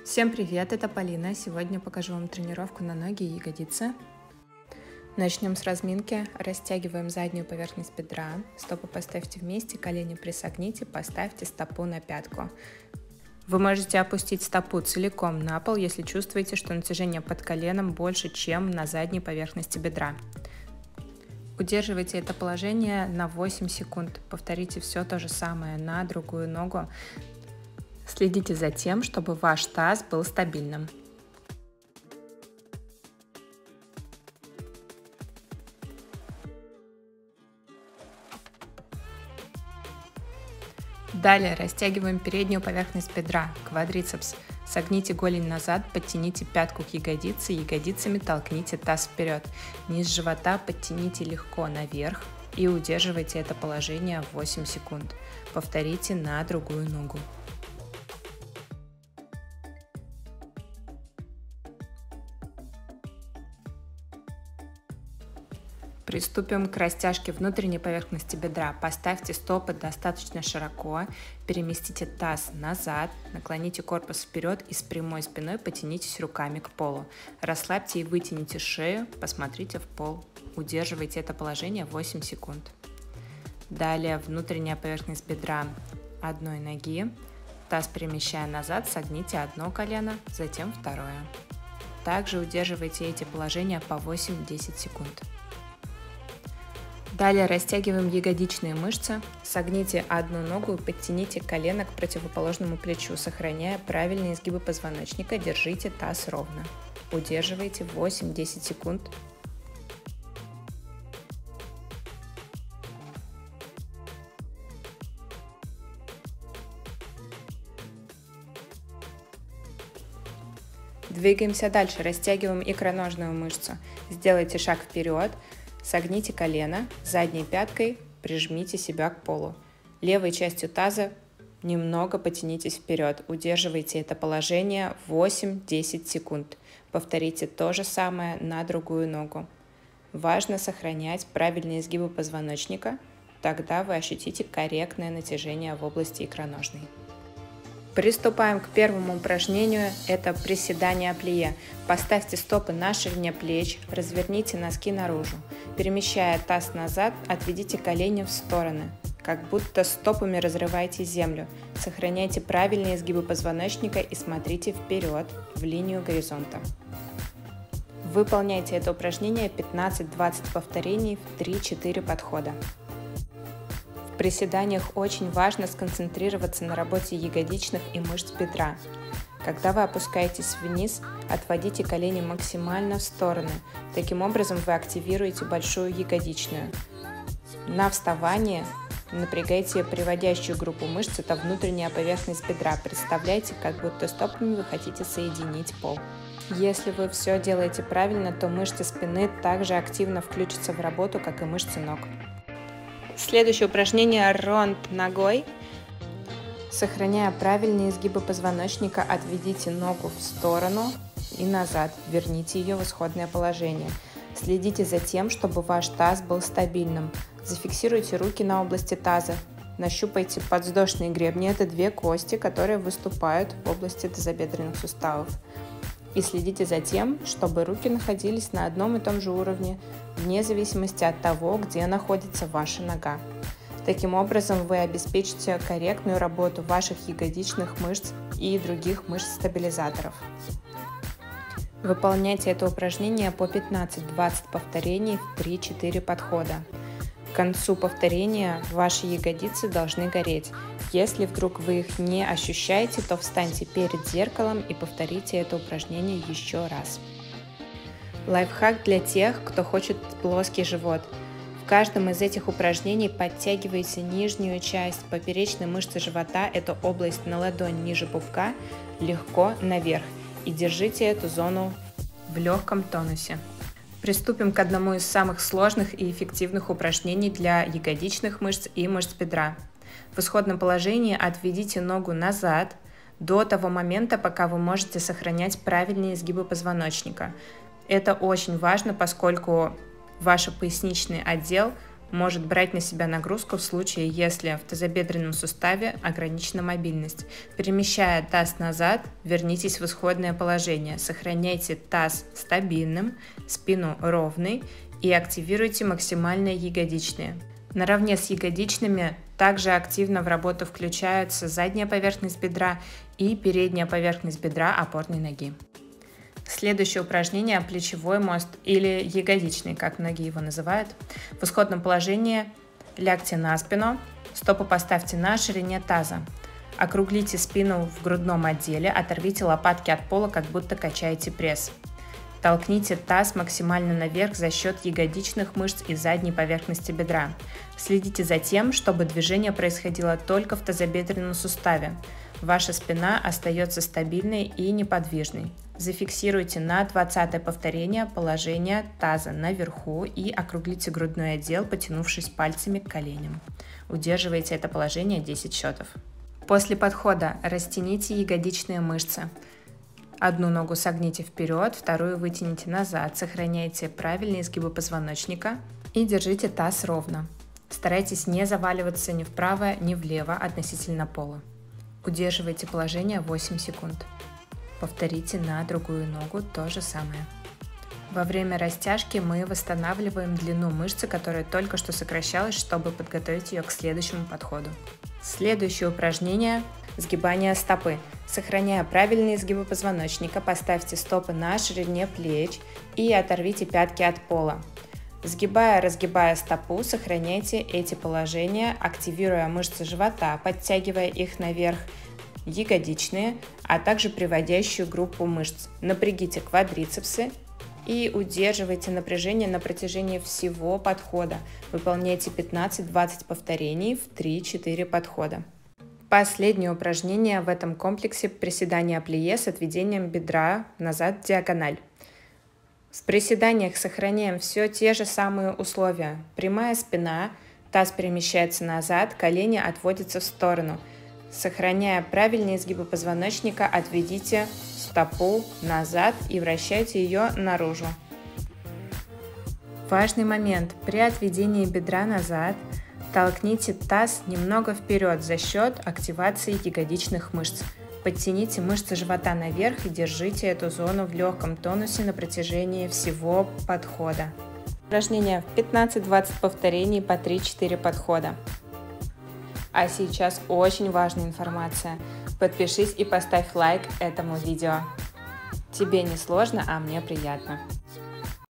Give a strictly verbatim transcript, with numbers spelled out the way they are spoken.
Всем привет, это Полина. Сегодня покажу вам тренировку на ноги и ягодицы. Начнем с разминки. Растягиваем заднюю поверхность бедра. Стопы поставьте вместе, колени присогните, поставьте стопу на пятку. Вы можете опустить стопу целиком на пол, если чувствуете, что натяжение под коленом больше, чем на задней поверхности бедра. Удерживайте это положение на восемь секунд. Повторите все то же самое на другую ногу. Следите за тем, чтобы ваш таз был стабильным. Далее растягиваем переднюю поверхность бедра, квадрицепс. Согните голень назад, подтяните пятку к ягодице, ягодицами толкните таз вперед. Низ живота подтяните легко наверх и удерживайте это положение восемь секунд. Повторите на другую ногу. Приступим к растяжке внутренней поверхности бедра. Поставьте стопы достаточно широко, переместите таз назад, наклоните корпус вперед и с прямой спиной потянитесь руками к полу. Расслабьте и вытяните шею, посмотрите в пол. Удерживайте это положение восемь секунд. Далее внутренняя поверхность бедра одной ноги. Таз перемещая назад, согните одно колено, затем второе. Также удерживайте эти положения по восемь-десять секунд. Далее растягиваем ягодичные мышцы, согните одну ногу и подтяните колено к противоположному плечу, сохраняя правильные изгибы позвоночника, держите таз ровно. Удерживайте восемь-десять секунд. Двигаемся дальше, растягиваем икроножную мышцу. Сделайте шаг вперед. Согните колено, задней пяткой прижмите себя к полу. Левой частью таза немного потянитесь вперед. Удерживайте это положение восемь-десять секунд. Повторите то же самое на другую ногу. Важно сохранять правильные изгибы позвоночника, тогда вы ощутите корректное натяжение в области икроножной. Приступаем к первому упражнению, это приседание плие. Поставьте стопы на ширине плеч, разверните носки наружу. Перемещая таз назад, отведите колени в стороны, как будто стопами разрываете землю. Сохраняйте правильные изгибы позвоночника и смотрите вперед, в линию горизонта. Выполняйте это упражнение пятнадцать-двадцать повторений в три-четыре подхода. В приседаниях очень важно сконцентрироваться на работе ягодичных и мышц бедра. Когда вы опускаетесь вниз, отводите колени максимально в стороны. Таким образом вы активируете большую ягодичную. На вставание напрягайте приводящую группу мышц, это внутренняя поверхность бедра. Представляйте, как будто стопами вы хотите соединить пол. Если вы все делаете правильно, то мышцы спины также активно включатся в работу, как и мышцы ног. Следующее упражнение – ронд ногой. Сохраняя правильные изгибы позвоночника, отведите ногу в сторону и назад, верните ее в исходное положение. Следите за тем, чтобы ваш таз был стабильным. Зафиксируйте руки на области таза. Нащупайте подвздошные гребни – это две кости, которые выступают в области тазобедренных суставов. И следите за тем, чтобы руки находились на одном и том же уровне, вне зависимости от того, где находится ваша нога. Таким образом, вы обеспечите корректную работу ваших ягодичных мышц и других мышц-стабилизаторов. Выполняйте это упражнение по пятнадцать-двадцать повторений в три-четыре подхода. К концу повторения ваши ягодицы должны гореть. Если вдруг вы их не ощущаете, то встаньте перед зеркалом и повторите это упражнение еще раз. Лайфхак для тех, кто хочет плоский живот. В каждом из этих упражнений подтягивайте нижнюю часть поперечной мышцы живота, эту область на ладонь ниже пупка, легко наверх и держите эту зону в легком тонусе. Приступим к одному из самых сложных и эффективных упражнений для ягодичных мышц и мышц бедра. В исходном положении отведите ногу назад до того момента, пока вы можете сохранять правильные изгибы позвоночника. Это очень важно, поскольку ваш поясничный отдел может брать на себя нагрузку в случае, если в тазобедренном суставе ограничена мобильность. Перемещая таз назад, вернитесь в исходное положение. Сохраняйте таз стабильным, спину ровной и активируйте максимально ягодичные. Наравне с ягодичными также активно в работу включаются задняя поверхность бедра и передняя поверхность бедра опорной ноги. Следующее упражнение – плечевой мост или ягодичный, как многие его называют. В исходном положении лягте на спину, стопы поставьте на ширине таза. Округлите спину в грудном отделе, оторвите лопатки от пола, как будто качаете пресс. Толкните таз максимально наверх за счет ягодичных мышц и задней поверхности бедра. Следите за тем, чтобы движение происходило только в тазобедренном суставе. Ваша спина остается стабильной и неподвижной. Зафиксируйте на двадцатое повторение положение таза наверху и округлите грудной отдел, потянувшись пальцами к коленям. Удерживайте это положение десять счетов. После подхода растяните ягодичные мышцы. Одну ногу согните вперед, вторую вытяните назад. Сохраняйте правильные изгибы позвоночника и держите таз ровно. Старайтесь не заваливаться ни вправо, ни влево относительно пола. Удерживайте положение восемь секунд. Повторите на другую ногу то же самое. Во время растяжки мы восстанавливаем длину мышцы, которая только что сокращалась, чтобы подготовить ее к следующему подходу. Следующее упражнение – сгибание стопы. Сохраняя правильные изгибы позвоночника, поставьте стопы на ширине плеч и оторвите пятки от пола. Сгибая-разгибая стопу, сохраняйте эти положения, активируя мышцы живота, подтягивая их наверх, ягодичные, а также приводящую группу мышц. Напрягите квадрицепсы и удерживайте напряжение на протяжении всего подхода. Выполняйте пятнадцать-двадцать повторений в три-четыре подхода. Последнее упражнение в этом комплексе – приседание плие с отведением бедра назад в диагональ. В приседаниях сохраняем все те же самые условия. Прямая спина, таз перемещается назад, колени отводятся в сторону. Сохраняя правильные изгибы позвоночника, отведите стопу назад и вращайте ее наружу. Важный момент. При отведении бедра назад толкните таз немного вперед за счет активации ягодичных мышц. Подтяните мышцы живота наверх и держите эту зону в легком тонусе на протяжении всего подхода. Упражнение в пятнадцать-двадцать повторений по три-четыре подхода. А сейчас очень важная информация. Подпишись и поставь лайк этому видео. Тебе не сложно, а мне приятно.